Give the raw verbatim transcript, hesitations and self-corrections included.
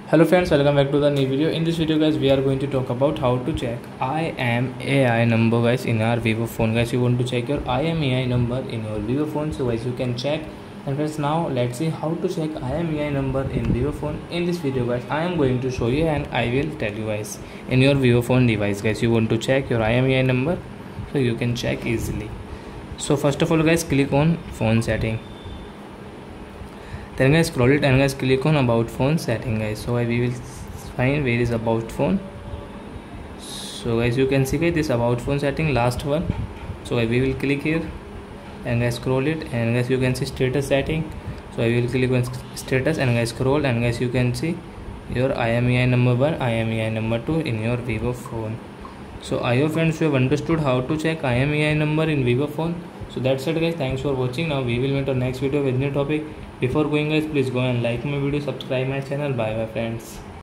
Hello friends, welcome back to the new video. In this video guys, we are going to talk about how to check I M E I number guys in our Vivo phone. Guys, you want to check your I M E I number in your Vivo phone, so guys you can check. And friends, now let's see how to check I M E I number in Vivo phone. In this video guys, I am going to show you and I will tell you guys. In your Vivo phone device guys, you want to check your I M E I number so you can check easily. So first of all guys, click on phone setting. Then guys scroll it and guys click on about phone setting guys. So we will find where is about phone. So guys you can see guys this about phone setting, last one. So we will click here and guys scroll it and guys you can see status setting. So I will click on status and guys scroll and guys you can see your I M E I number one, I M E I number two in your Vivo phone. So I hope friends you have understood how to check I M E I number in Vivo phone. So that's it guys, thanks for watching. Now we will meet on next video with new topic. Before going guys, please go and like my video, subscribe my channel. Bye bye friends.